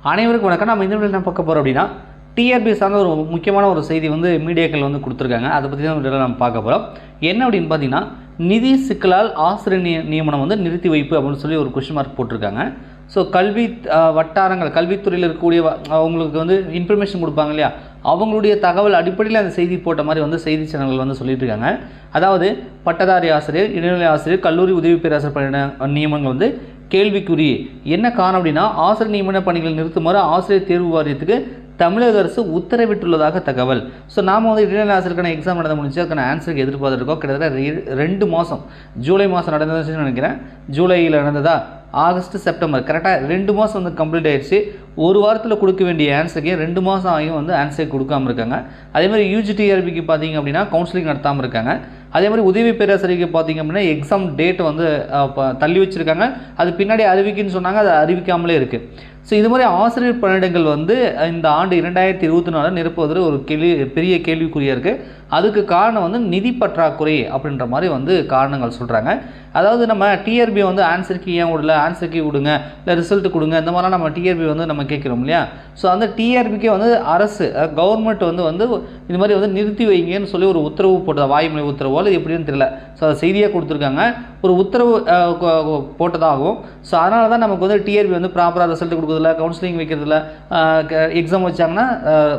அனைவருக்கும் வணக்கம். நம்ம இந்த வீடியோவில் என்ன பார்க்க போகிறோம் அப்படின்னா, டிஆர்பி சார்ந்த ஒரு முக்கியமான ஒரு செய்தி வந்து மீடியாக்கள் வந்து கொடுத்துருக்காங்க. அதை பற்றி தான் வீடியோவில் நம்ம பார்க்க போகிறோம். என்ன அப்படின்னு பார்த்தீங்கன்னா, நிதி சிக்கலால் ஆசிரியர் நியமனம் வந்து நிறுத்தி வைப்பு அப்படின்னு சொல்லி ஒரு கொஸ்டின் மார்க் போட்டிருக்காங்க. ஸோ கல்வி வட்டாரங்கள், கல்வித்துறையில் இருக்கக்கூடிய அவங்களுக்கு வந்து இன்ஃபர்மேஷன் கொடுப்பாங்க இல்லையா, அவங்களுடைய தகவல் அடிப்படையில் அந்த செய்தி போட்ட மாதிரி வந்து செய்தி சேனல்கள் வந்து சொல்லிட்டு இருக்காங்க. அதாவது பட்டதாரி ஆசிரியர், இடைநிலை ஆசிரியர், கல்லூரி உதவி பேராசிரியர் பணி நியமனங்கள் வந்து கேள்விக்குறி. என்ன காரணம் அப்படின்னா, ஆசிரியர் நியமன பணிகளை நிறுத்துமாறு ஆசிரியர் தேர்வு வாரியத்துக்கு தமிழக அரசு உத்தரவிட்டுள்ளதாக தகவல். ஸோ நாம் வந்து இடைநிலை ஆசிரியருக்கான எக்ஸாம் நடந்து முடிச்சு அதுக்கான ஆன்சருக்கு எதிர்பார்த்துருக்கோம். கிட்டத்தட்ட 2 மாதம், ஜூலை மாதம் நடந்ததுன்னு நினைக்கிறேன். ஜூலையில் நடந்ததா, ஆகஸ்ட், செப்டம்பர், கரெக்டாக 2 மாதம் வந்து கம்ப்ளீட் ஆகிடுச்சு. ஒரு வாரத்தில் கொடுக்க வேண்டிய ஆன்சருக்கே 2 மாதம் ஆகியும் வந்து ஆன்சர் கொடுக்காமல் இருக்காங்க. அதேமாதிரி யூஜிடிஆர்பிக்கு பார்த்தீங்க அப்படின்னா கவுன்சிலிங் நடத்தாமல் இருக்காங்க. அதே மாதிரி உதவி பேராசிரியருக்கு பார்த்தீங்க அப்படின்னா எக்ஸாம் டேட் வந்து தள்ளி வச்சுருக்காங்க. அது பின்னாடி அறிவிக்குன்னு சொன்னாங்க, அது அறிவிக்காமலே இருக்குது. ஸோ இது மாதிரி ஆசிரியர் பணியிடங்கள் வந்து இந்த ஆண்டு 2024 நிரப்புவதில் ஒரு பெரிய கேள்விக்குறியாக இருக்குது. அதுக்கு காரணம் வந்து நிதி பற்றாக்குறை அப்படின்ற மாதிரி வந்து காரணங்கள் சொல்கிறாங்க. அதாவது நம்ம டிஆர்பி வந்து ஆன்சருக்கு ஏன் விடல, ஆன்சருக்கு விடுங்க, இல்லை ரிசல்ட் கொடுங்க, இந்த மாதிரிலாம் நம்ம டிஆர்பி வந்து நம்ம கேட்குறோம் இல்லையா. ஸோ அந்த டிஆர்பிக்கே வந்து அரசு கவர்மெண்ட் வந்து இது மாதிரி வந்து நிறுத்தி வைங்கன்னு சொல்லி ஒரு உத்தரவு போட்டதா, வாய்மொழி உத்தரவோ அது எப்படின்னு தெரியல. ஸோ அதை செய்தியாக கொடுத்துருக்காங்க, ஒரு உத்தரவு போட்டதாகும். ஸோ அதனால தான் நமக்கு வந்து டிஆர்பி வந்து ப்ராப்பராக ரிசல்ட் கொடுக்குறதில்ல, கவுன்சிலிங் வைக்கிறதில்ல, எக்ஸாம் வச்சாங்கன்னா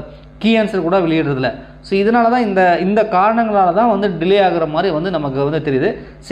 கீ ஆன்சர் கூட வெளியிடுறதில்ல. ஸோ இதனால தான் இந்த காரணங்களால தான் வந்து டிலே ஆகிற மாதிரி வந்து நமக்கு வந்து தெரியுது.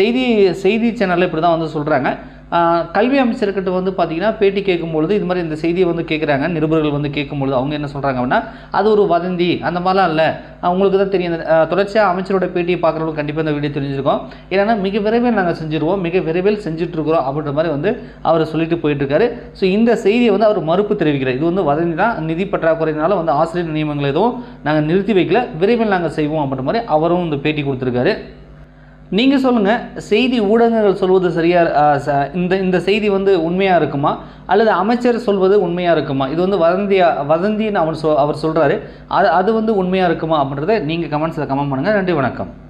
செய்தி சேனலில் இப்படி தான் வந்து சொல்கிறாங்க. கல்வி அமைச்சர்கிட்ட வந்து பார்த்திங்கன்னா பேட்டி கேட்கும்பொழுது இது மாதிரி இந்த செய்தியை வந்து கேட்குறாங்க. நிருபர்கள் வந்து கேட்கும்பொழுது அவங்க என்ன சொல்கிறாங்க அப்படின்னா, அது ஒரு வதந்தி, அந்த மாதிரிலாம் இல்லை, உங்களுக்கு தான் தெரியும். தொடர்ச்சியாக அமைச்சரோட பேட்டியை பார்க்குறவங்க கண்டிப்பாக இந்த வீடியோ தெரிஞ்சிருக்கோம். ஏன்னா மிக விரைவில் நாங்கள் செஞ்சுருவோம், மிக விரைவில் செஞ்சுட்ருக்குறோம் அப்படின்ற மாதிரி வந்து அவர் சொல்லிட்டு போயிட்டுருக்காரு. ஸோ இந்த செய்தியை வந்து அவர் மறுப்பு தெரிவிக்கிறார். இது வந்து வதந்தி தான், நிதி பற்றாக்குறையினால வந்து ஆசிரியர் நியமனங்கள் எதுவும் நாங்கள் நிறுத்தி வைக்கல, விரைவில் நாங்கள் செய்வோம் அப்படின்ற மாதிரி அவரும் இந்த பேட்டி கொடுத்துருக்காரு. நீங்கள் சொல்லுங்கள், செய்தி ஊடகங்கள் சொல்வது சரியாக, இந்த செய்தி வந்து உண்மையாக இருக்குமா, அல்லது அமைச்சர் சொல்வது உண்மையாக இருக்குமா? இது வந்து வதந்தின்னு அவர் சொல்கிறாரு, அது வந்து உண்மையாக இருக்குமா அப்படின்றத நீங்கள் கமெண்ட்ஸில் கமெண்ட் பண்ணுங்கள். நன்றி, வணக்கம்.